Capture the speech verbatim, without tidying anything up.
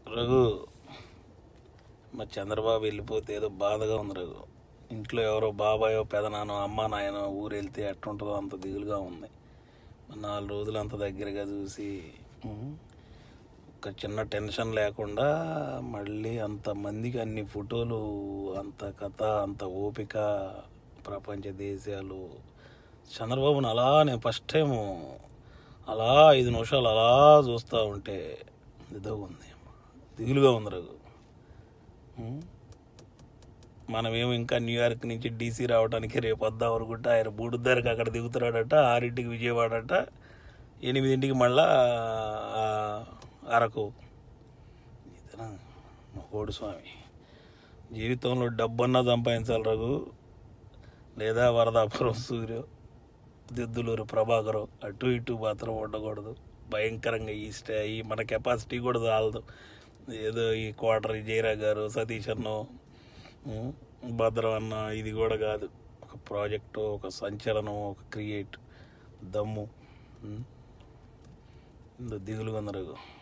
రఘు, మా చంద్రబాబు వెళ్ళిపోతే ఏదో బాధగా ఉంది రఘు. ఇంట్లో ఎవరో బాబాయో పెదనానో అమ్మ నాయనో ఊరు వెళ్తే ఎట్టుంటుందో అంత దిగులుగా ఉంది. నాలుగు రోజులు అంత దగ్గరగా చూసి ఒక చిన్న టెన్షన్ లేకుండా మళ్ళీ అంతమందికి అన్ని ఫోటోలు, అంత కథ, అంత ఓపిక, ప్రపంచ దేశాలు. చంద్రబాబుని అలా నేను ఫస్ట్ టైము అలా ఐదు నిమిషాలు అలా చూస్తూ ఉంటే ఇదో ఉంది, దిగులుగా ఉంది రఘు. మనమేమో ఇంకా న్యూయార్క్ నుంచి డీసీ రావడానికి రేపు వద్దాం అనుకుంటే ఆయన మూడున్నరకు అక్కడ దిగుతున్నాడట, ఆరింటికి విజయవాడట, ఎనిమిదింటికి మళ్ళా అరకు. ఇతనా కోడి స్వామి. జీవితంలో డబ్బన్నా సంపాదించాలి రఘు, లేదా వరదాపురం సూర్యు, దిద్దులూరు ప్రభాకరం అటు ఇటు మాత్రం ఉండకూడదు. భయంకరంగా ఈ స్టే ఈ మన కెపాసిటీ కూడా చాలదు. ఏదో ఈ క్వార్టర్ జయరా గారు, సతీష్ అన్నో, భద్రం అన్న, ఇది కూడా కాదు. ఒక ప్రాజెక్టు, ఒక సంచలనం, ఒక క్రియేట్ దమ్ము. దిగులుగా ఉంది రఘు.